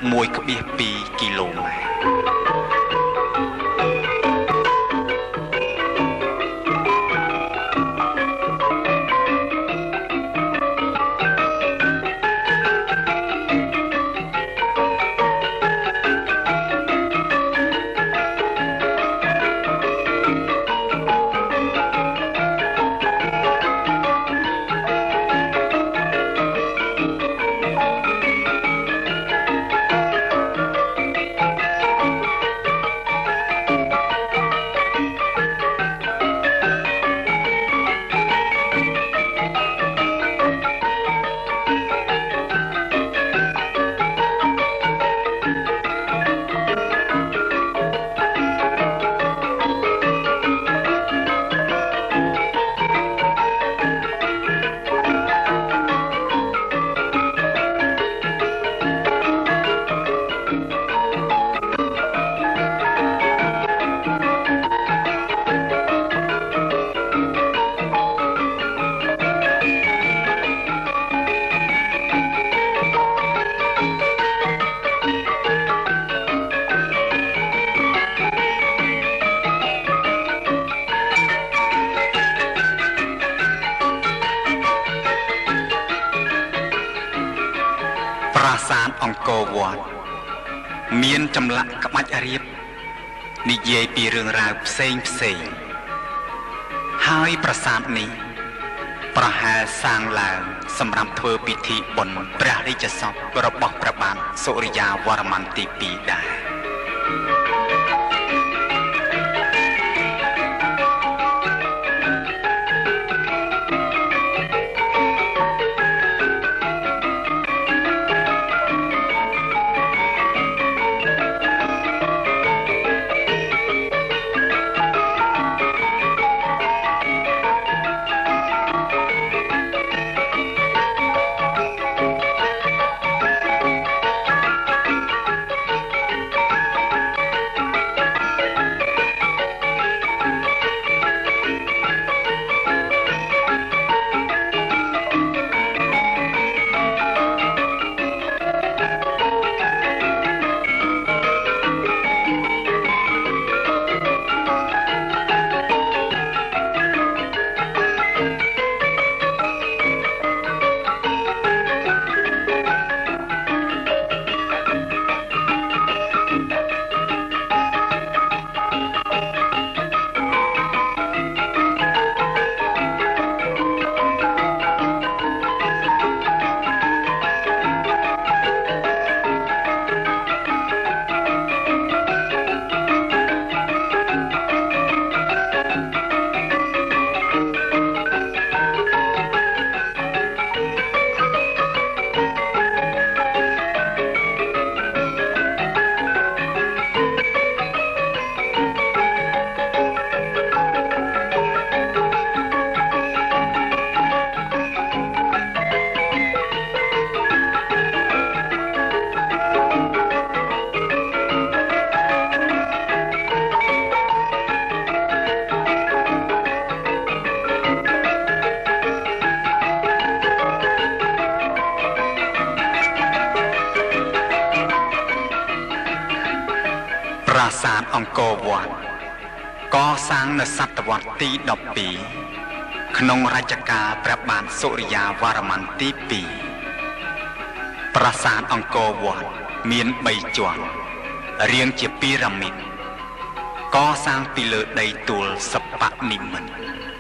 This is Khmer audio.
1,2 គីឡូម៉ែត្រប្រាសាទអង្គរវត្តមានចម្លាក់ក្បាច់រៀបនិយាយពីរឿងរ៉ាវផ្សេងហើយប្រាសាទនេះប្រហែលសាងឡើងសម្រាប់ធ្វើពិធីបុណ្យព្រះរាជសពរបស់ព្រះបាទសូរិយាវរ្ម័នទី2ដែរប្រាសាទអង្គរវត្តកសាងនៅសតវត្សទី12ក្នុងរជ្ជកាលព្រះបាទសូរិយាវរ្ម័នទី2ប្រាសាទអង្គរវត្តមាន3ជាន់រាងជាពីរ៉ាមីតកសាងពីលើដីទួលសិប្បនិម្មិត